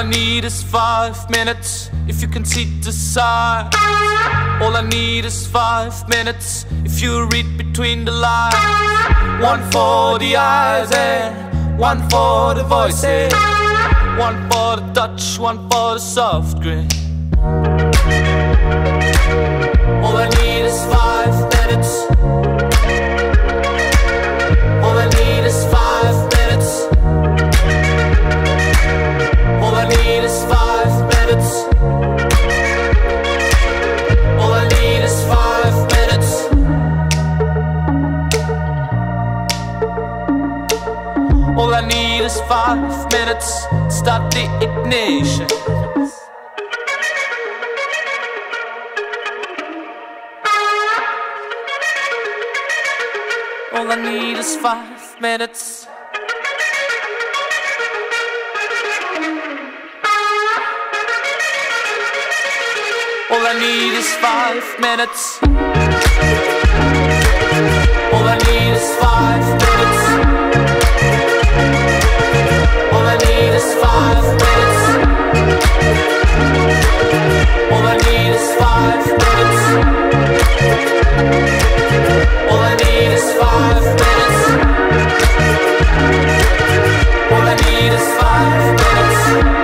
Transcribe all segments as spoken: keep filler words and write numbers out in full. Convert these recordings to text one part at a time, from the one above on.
need is five minutes, if you can see the sign. All I need is five minutes, if you read between the lines. One for the eyes and one for the voices. One for the touch, one for the soft grin. All I need is five minutes. All I need is five minutes. All I need is five minutes. All I need is five minutes. All I need is five minutes. Start the ignition. All I need is five minutes. All I need is five minutes. All I need is five minutes. All I need is five minutes. All I need is five minutes. All I need is five minutes. All I need is five minutes.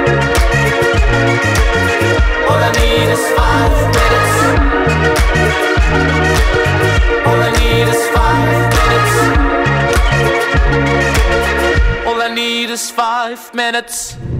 All I need is five minutes. All I need is five minutes. All I need is five minutes.